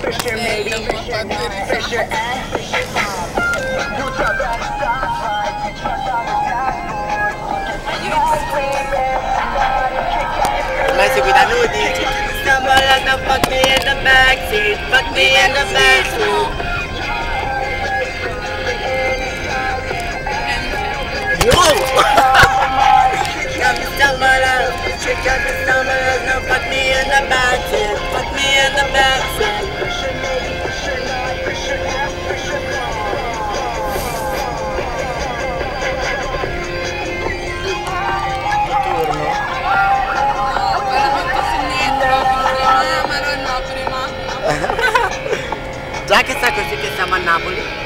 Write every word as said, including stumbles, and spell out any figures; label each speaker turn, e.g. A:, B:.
A: Fisher, maybe, Fisher, not, Fisher, and Fisher, mom. You drop that stoplight, you trust on the dashboard.
B: May seguita nudi. Stumble and the fuck me in the backseat. Fuck me in the backseat. Whoa! Got me stumble out. She got me stumble out. Now fuck me in the backseat. Fuck me in the backseat. Già che sa così che siamo a Napoli.